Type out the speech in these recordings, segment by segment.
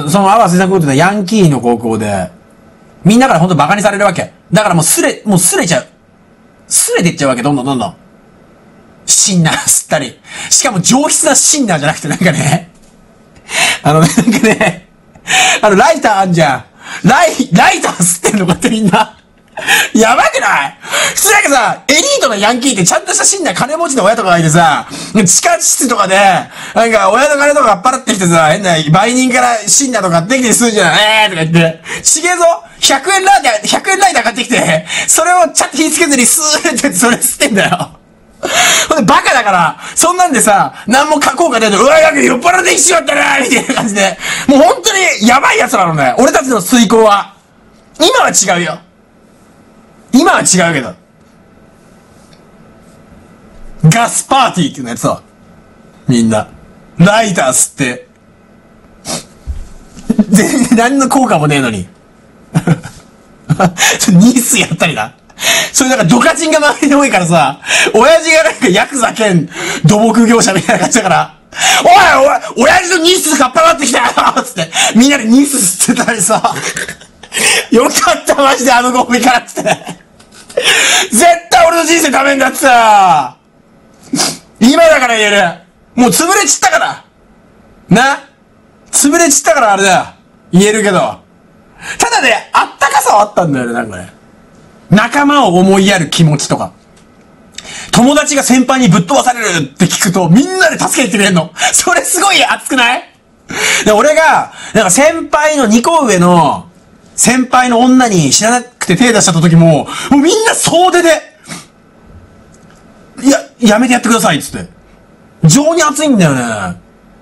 その阿波水産高校ってのはヤンキーの高校で、みんなからほんとバカにされるわけ。だからもうすれちゃう。すれていっちゃうわけ、どんどん。シンナー吸ったり。しかも上質なシンナーじゃなくてなんかね、ライターあんじゃん。ライター吸ってんのかってみんな。やばくない？普通なんかさ、エリートのヤンキーってちゃんとしたシンナー金持ちの親とかがいてさ、地下室とかで、なんか親の金とか払ってきてさ、変な売人からシンナーとか買ってきてするじゃん。とか言って。ちげえぞ !100 円ライター買ってきて、それをちゃんと火つけずにスーってそれ吸ってんだよ。ほんでバカだから、そんなんでさ、何も書こうかねえと、うわ、なんか酔っ払ってきちまったなみたいな感じで、もう本当にやばい奴なのね。俺たちの遂行は。今は違うよ。今は違うけど。ガスパーティーっていうのやつさ。みんな。ライター吸って。全然何の効果もねえのに。ニースやったりな。それなんかドカチンが周りに多いからさ、親父がなんかヤクザ兼土木業者みたいな感じだから、おい親父のニースかっぱがってきたよつって、みんなでニース吸ってたりさ、よかったマジであのゴミからって。絶対俺の人生ダメになってさ、今だから言える。もう潰れちったから。な？潰れちったからあれだよ。言えるけど。ただね、あったかさはあったんだよね、なんかね。仲間を思いやる気持ちとか。友達が先輩にぶっ飛ばされるって聞くとみんなで助けてくれんの。それすごい熱くない？で、俺が、なんか先輩の2個上の、先輩の女に知らなくて手出しちゃった時も、もうみんな総出で、やめてやってくださいっつって。情に熱いんだよね。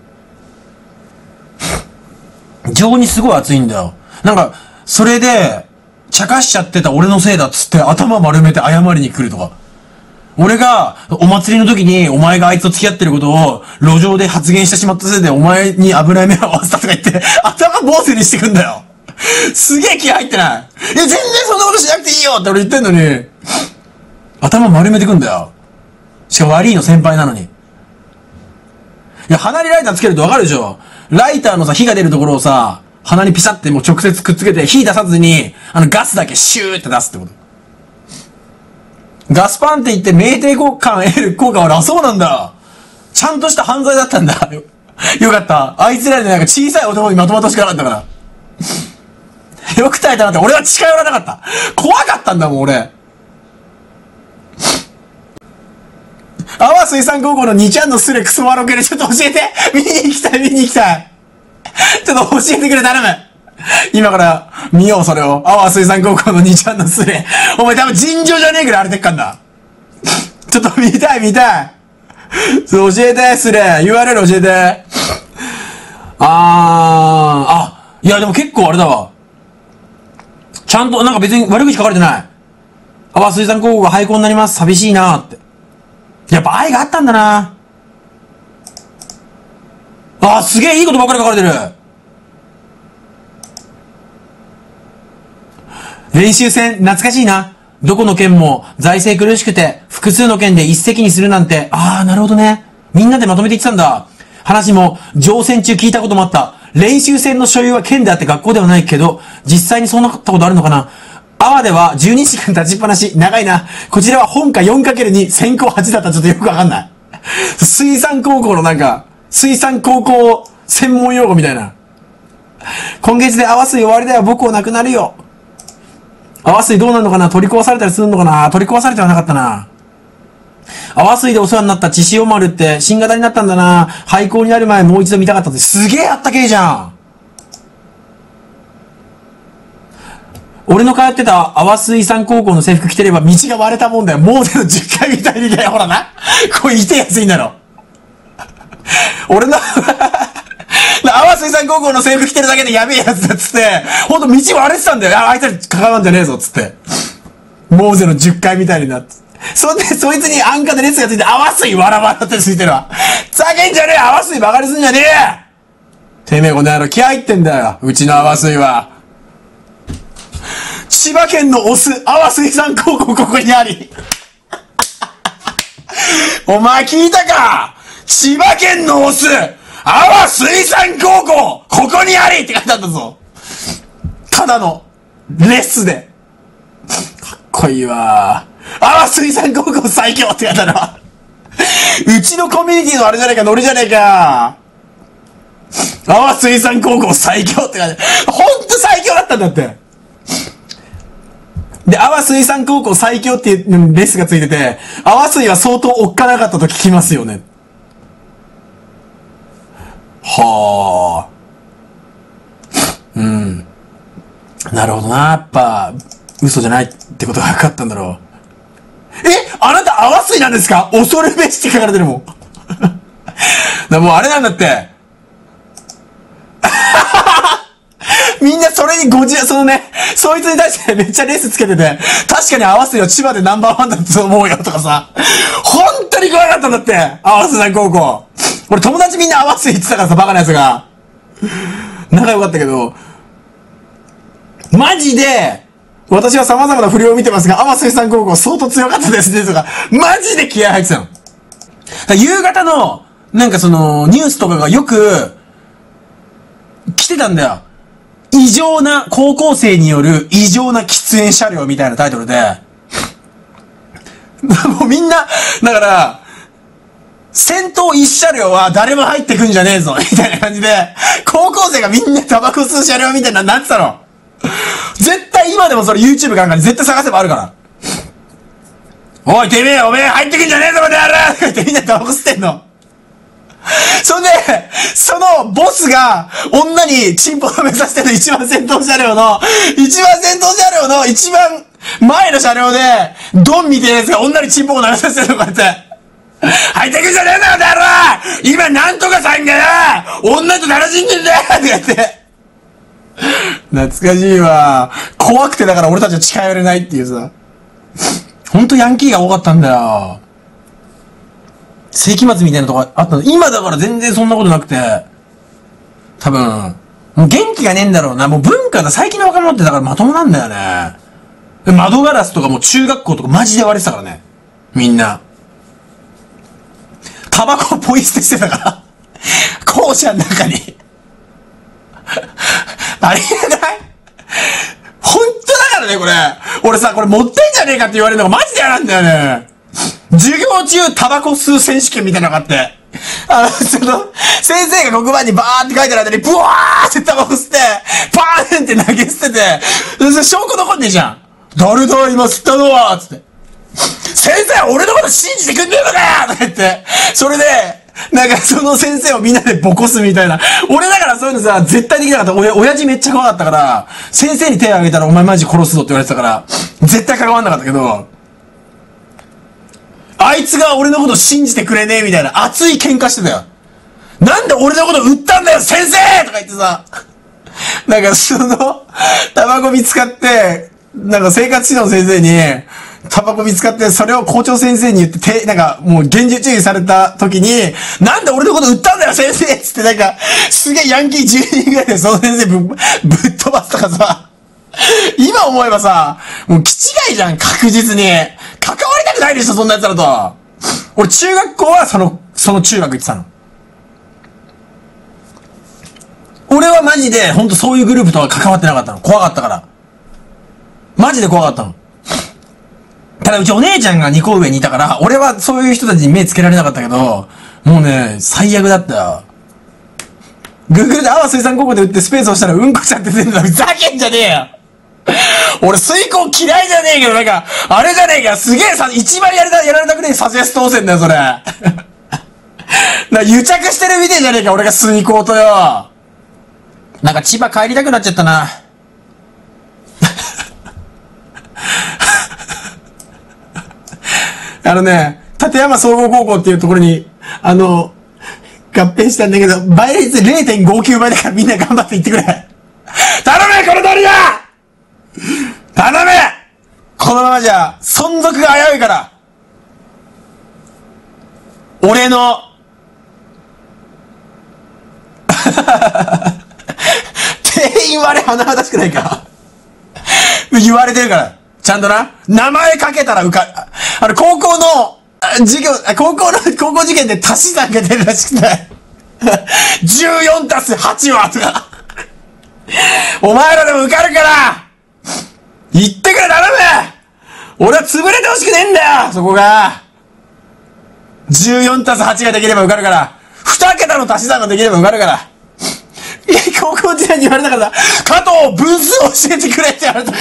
情にすごい熱いんだよ。なんか、それで、茶化しちゃってた俺のせいだっつって頭丸めて謝りに来るとか。俺が、お祭りの時にお前があいつと付き合ってることを路上で発言してしまったせいでお前に油目を合わせたとか言って頭坊主にしてくんだよ。すげえ気入ってない。全然そんなことしなくていいよって俺言ってんのに、頭丸めてくんだよ。しかも悪いの先輩なのに。いや、鼻にライターつけるとわかるでしょ。ライターのさ、火が出るところをさ、鼻にピシャってもう直接くっつけて火出さずに、ガスだけシューって出すってこと。ガスパンって言って酩酊感得る効果はそうなんだ。ちゃんとした犯罪だったんだ。よかった。あいつらでなんか小さい男にまとまってほしくなかったから。よく耐えたなって、俺は近寄らなかった。怖かったんだもん、俺。阿波水産高校の2ちゃんのスレクソワロケでちょっと教えて。見に行きたい。ちょっと教えてくれ、頼む。今から見よう、それを。阿波水産高校の2ちゃんのスレ。お前多分尋常じゃねえぐらい荒れてっかんだ。ちょっと見たい。そう、教えて、スレ。URL 教えて。いやでも結構あれだわ。ちゃんと、なんか別に悪口書かれてない。阿波水産高校が廃校になります。寂しいなーって。やっぱ愛があったんだな。すげえいいことばっかり書かれてる。練習戦、懐かしいな。どこの県も財政苦しくて、複数の県で一席にするなんて、なるほどね。みんなでまとめて言ってたんだ。話も、乗船中聞いたこともあった。練習船の所有は県であって学校ではないけど、実際にそうなったことあるのかな。阿波では12時間立ちっぱなし。長いな。こちらは本科 4×2、先行8だったらちょっとよくわかんない。水産高校のなんか、水産高校専門用語みたいな。今月で阿波水終わりだよ。僕を亡くなるよ。阿波水どうなるのかな。取り壊されたりするのかな。取り壊されてはなかったな。阿波水でお世話になった千潮丸って新型になったんだな。廃校になる前もう一度見たかったって。すげえあったけえじゃん。俺の通ってた阿波水産高校の制服着てれば道が割れたもんだよ。モーゼの10回みたいにだよ。ほらな。これ痛いやついいんだろ。俺の、阿波水産高校の制服着てるだけでやべえやつだっつって、ほんと道割れてたんだよ。あいつら関わんじゃねえぞっつって。モーゼの10回みたいになって。そんで、そいつに安価で列がついて、阿波水わらわらってついてるわ。ざけんじゃねえ。阿波水バカにすんじゃねえ。てめえこの野郎気合入ってんだよ。うちの阿波水は。千葉県のオス、阿波水産高校ここにあり。お前聞いたか？千葉県のオス、阿阿波水産高校ここにありって書いてあったぞ。ただの、レスで。かっこいいわ。阿波水産高校最強って書いてあるわ。うちのコミュニティのあれじゃねえか、ノリじゃねえか。阿波水産高校最強って書いてある。ほんと最強だったんだって。で、阿波水産高校最強っていうレスがついてて、阿波水は相当おっかなかったと聞きますよね。はあ。うん。なるほどな。やっぱ、嘘じゃないってことが分かったんだろう。あなた阿波水なんですか？恐るべしって書かれてるもん。だもうあれなんだって。みんなそれにそいつに対してめっちゃレースつけてて、確かに阿波水は千葉でナンバーワンだと思うよとかさ。本当に怖かったんだって。阿波水産高校。俺友達みんな阿波水行ってたからさ、バカな奴が。仲良かったけど、マジで、私は様々な不良を見てますが、阿波水産高校相当強かったですね、とか、マジで気合入ってたの。夕方の、なんかニュースとかがよく、来てたんだよ。高校生による異常な喫煙車両みたいなタイトルで、もうみんな、だから、先頭一車両は誰も入ってくんじゃねえぞ、みたいな感じで、高校生がみんなタバコ吸う車両みたいなのになってたの。絶対今でもそれ YouTube かなんかに絶対探せばあるから。おいてめえ、おめえ入ってくんじゃねえぞ、この野郎とか言ってみんなタバコ吸ってんの。そんで、そのボスが女にチンポを目指してる一番先頭車両の一番前の車両で、ドンみたいなやつが女にチンポを流させてるのかって。入ってくんじゃねえぞ、この野郎今なんとかさんがな女と楽しんでんだよって言って。懐かしいわ。怖くてだから俺たちは近寄れないっていうさ。ほんとヤンキーが多かったんだよ。世紀末みたいなとこあったの。今だから全然そんなことなくて。多分、もう元気がねえんだろうな。もう文化だ。最近の若者ってだからまともなんだよね。窓ガラスとかも中学校とかマジで割れてたからね。みんな。タバコポイ捨てしてたから。校舎の中に。ありえない本当だからね、これ。俺さ、これ持ってんじゃねえかって言われるのがマジで嫌なんだよね。授業中タバコ吸う選手権みたいなのがあって。先生が黒板にバーって書いてる間に、ブワーってタバコ吸って、パーンって投げ捨てて、証拠残んねえじゃん。誰だ今吸ったのはつって。先生は俺のこと信じてくんねえのかよとか言って。それで、なんかその先生をみんなでボコすみたいな。俺だからそういうのさ、絶対できなかった。親父めっちゃ怖かったから、先生に手を挙げたらお前マジ殺すぞって言われてたから、絶対関わんなかったけど、あいつが俺のこと信じてくれねえみたいな熱い喧嘩してたよ。なんで俺のこと売ったんだよ先生とか言ってさ、なんかタバコ見つかって、なんか生活指導の先生に、タバコ見つかって、それを校長先生に言って、なんか、もう厳重注意された時に、なんで俺のこと売ったんだよ先生つってなんか、すげえヤンキー10人ぐらいでその先生ぶっ飛ばすとかさ、今思えばさ、もう気違いじゃん、確実に。関わりたくないでしょ、そんな奴らと。俺中学校はその中学行ってたの。俺はマジで、ほんとそういうグループとは関わってなかったの。怖かったから。マジで怖かったの。ただうちお姉ちゃんが2個上にいたから、俺はそういう人たちに目つけられなかったけど、もうね、最悪だったよ。Google で阿波水産高校で打ってスペースをしたらうんこちゃんって出てたの。ふざけんじゃねえよ俺水耕嫌いじゃねえけど、なんか、あれじゃねえか、すげえさ、一番やられたくねえサジェス当選だよ、それ。癒着してるみてえじゃねえか、俺が水耕とよ。なんか千葉帰りたくなっちゃったな。立山総合高校っていうところに、合併したんだけど、倍率 0.59 倍だからみんな頑張って行ってくれ。頼めこの通りだ頼めこのままじゃ、存続が危ういから。俺の、店員割れ甚だしくないか言われてるから。ちゃんとな、名前かけたら高校の、高校受験で足し算が出るらしくて。 14たす8はとか。お前らでも受かるから言ってくれ頼む。俺は潰れてほしくねえんだよそこが。14たす8ができれば受かるから。2桁の足し算ができれば受かるから。高校時代に言われたからさ、加藤分数教えてくれって言われた。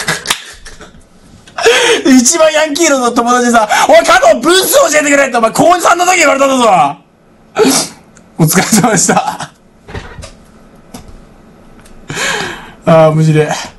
一番ヤンキーの友達にさ、おい加藤分数教えてくれってお前高3の時言われたんだぞ。お疲れ様でした。ああ、無事で。